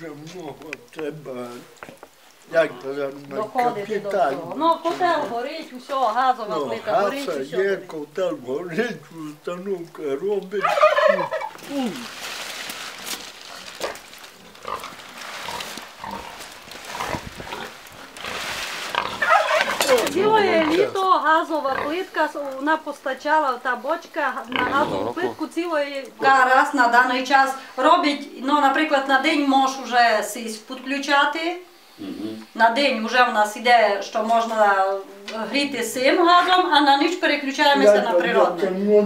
дуже много треба, як казати, доходити до того. Ну, котел горить, усе, газова плита горить, гаса усе. є, котел горить, установка робить. Ціле літо газова плитка, вона постачала, та бочка на газову плитку цілої раз на даний час робить, ну, наприклад, на день можеш вже підключати, на день вже в нас іде, що можна гріти цим газом, а на ніч переключаємося на природне.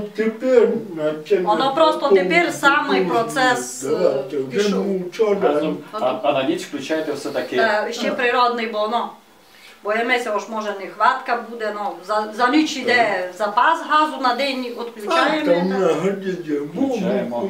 Воно просто тепер самий процес пішов. А на ніч включаєте все-таки? Ще природний, бо воно. Боїмося, що може нехватка буде, ну, за ніч йде запас газу, на день відключаємо. Включаємо.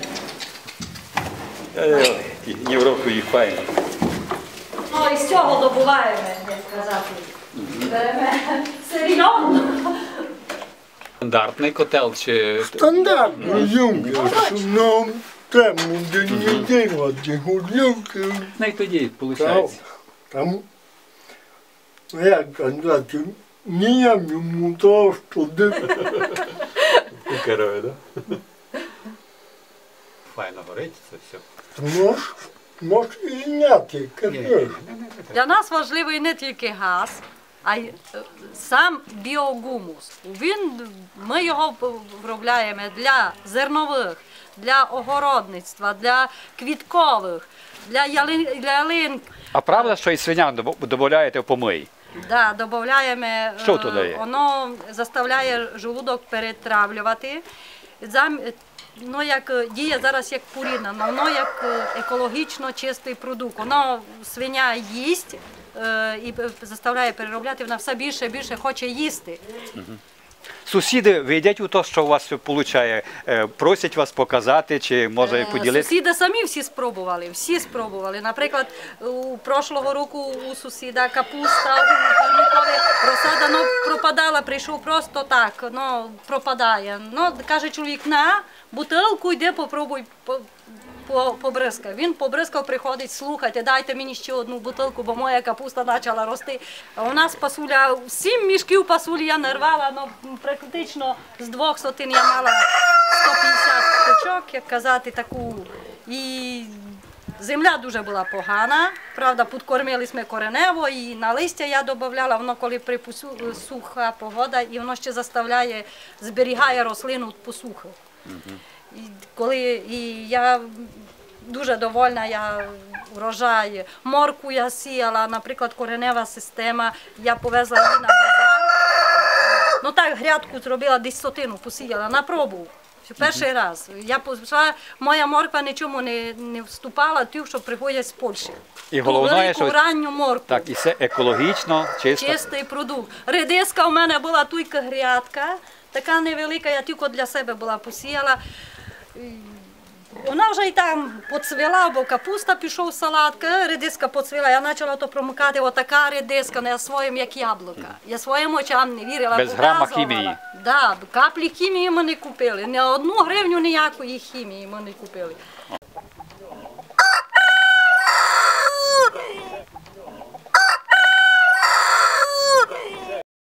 Європу їх файно. Ну, і з цього добуваємо, як сказати. Беремо серйозно. Стандартний котел чи... Стандартно, юнкер, нам треба не делати гудлюки. Ну і тоді виходить. Там, як казати, ніяк йому того, що дивиться. Керує, так? Файно горить це все. Може і зняти, капець. Для нас важливий не тільки газ, а й сам біогумус. Ми його виробляємо для зернових, для огородництва, для квіткових, для ялин. А правда, що і свиням додаєте в помий? Да, додаємо, Що туди є? воно заставляє желудок перетравлювати. Ну, як діє зараз як пуріна, воно як екологічно чистий продукт. Воно свиня їсть і заставляє переробляти, вона все більше і більше хоче їсти. Сусіди видять у те, що у вас виходить, просять вас показати, чи може поділитися? Сусіди самі всі спробували. Наприклад, у прошлого року у сусіда капуста, у парникові розсада, ну, пропадала, прийшов просто так, ну, пропадає. Ну, каже чоловік, на бутилку, йди попробуй побризкав. Він побризкав, приходить, слухайте, дайте мені ще одну бутилку, бо моя капуста почала рости. А у нас пасуля, 7 мішків пасулі я не рвала, ну, практично з 2 сотин я мала 150 точок, як казати, таку. І земля дуже була погана, правда, підкормили ми коренево, і на листя я додавала, воно коли суха погода, і воно ще заставляє, зберігає рослину від посухи. І я дуже довольна, я врожай, морку я сіяла, наприклад, коренева система, я повезла її на базар. Ну так, грядку зробила, десь сотину посіяла, на пробу, перший раз. Я пішла, моя морква нічому не вступала, тим, що приходять з Польщі. І головне, що ранню моркву. Так, і все екологічно, чисто. Чистий продукт. Редиска у мене була тільки грядка, така невелика, я тільки для себе була посіяла. Вона вже і там поцвіла, бо капуста пішов салатка, редиска поцвіла, я почала то промикати, отака редиска, я своїм як яблука. Я своїм очам не вірила. Без грама хімії. Так, каплі хімії ми не купили, ні 1 гривню ніякої хімії ми не купили.